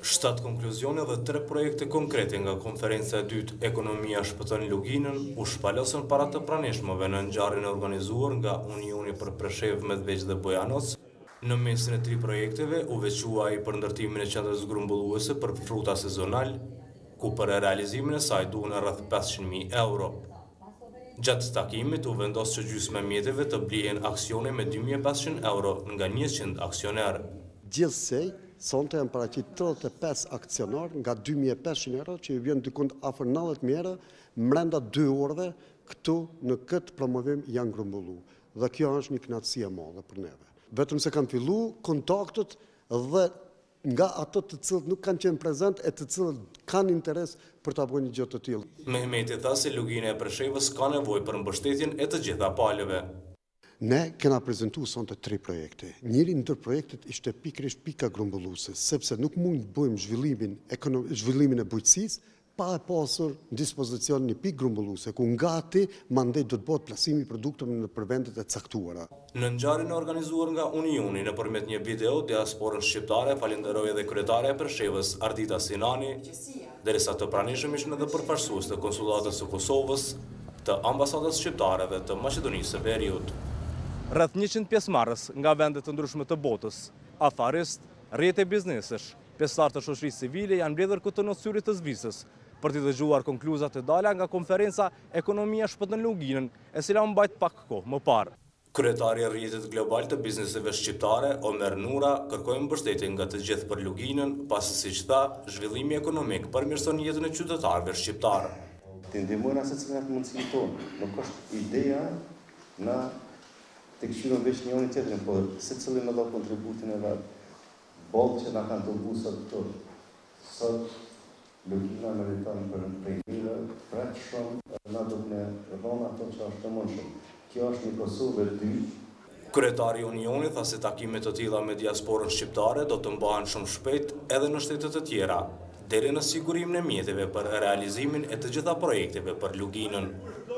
7 konkluzione dhe 3 projekte konkrete nga konferenca e dytë Ekonomia shpëton luginën u shpalosën para të pranishmëve në ngjarjen e organizuar nga Unioni për Preshevë, Medveç dhe Bojanoc. Në mesin e 3 projekteve u veçuai për ndërtimin e qendrës grumbulluese për fruta sezonal, ku për realizimin e saj duhen rreth 500.000 euro. Gjatë takimit u vendos që gjysma e mjeteve të blihen aksione me 2.500 euro nga 100 aksionerë. Gjithsej, sonte janë paraqit 35 aksionar nga 2.500 euro që i vjen dikund afër 90 euro brenda 2 orëve këtu në këtë promovim janë grumbullu. Dhe kjo është një kënaqësi e madhe për neve. Vetëm se kanë filluar kontaktet dhe nga ato të cilët nuk kanë qenë prezent e të cilët kanë interes për ta bërë një gjë të tillë. Mehmeti tha se lugina e Preshevës ka nevojë për mbështetjen e të gjitha palëve. Ne kena prezentuar sonte 3 projekte. Njëri ndër projektet ishte pikërisht pika grumbulluese, sepse nuk mund të bëjmë zhvillimin e bujqësisë pa e pasur në dispozicion një pikë grumbulluese, ku ngati mandej do të bëhet plasimi i produkteve në vendet e caktuara. Në ngjarjen e organizuar nga Unioni nëpërmjet një video, diasporën shqiptare falenderoi edhe kryetare e Preshevës, Ardita Sinani, derisa të pranishëm ishin edhe përfaqësues të konsullatës së Kosovës, të ambasadës shqiptare dhe të Maqedonisë së Veriut. Rreth 100 pjesëmarrës nga vende të ndryshme të botës, afarist, rrjete biznesesh, pjesëtarë të shoqërisë civile janë mbledhur këtu në syrit të Zvicës për të dëgjuar konkluzat e dala nga konferenca Ekonomia shpëton luginën, e cila u mbajt pak kohë më parë. Kryetari i rrjetit global të bizneseve shqiptare, Omer Nura, kërkoi mbështetje nga të gjithë për luginën, pasi siç tha, zhvillimi ekonomik përmirëson jetën e qytetarëve shqiptarë. Të ndihmojnë secilin mundësinë tonë. Nuk është ideja na të këshirën veç njëri tjetrin, por secili me do kontributin e vet. Bollë që na kanë të busat këto. Sot lugina meriton për prejmire, praq shumë, na do të rronë ato që është të mundshëm. Kjo është një Kosovë e dy. Kryetari i Unionit tha se takimet të tilla me diasporën shqiptare do të mbahen shumë shpejt edhe në shtete të tjera, deri në sigurimin e mjeteve për realizimin e të gjitha projekteve për luginën.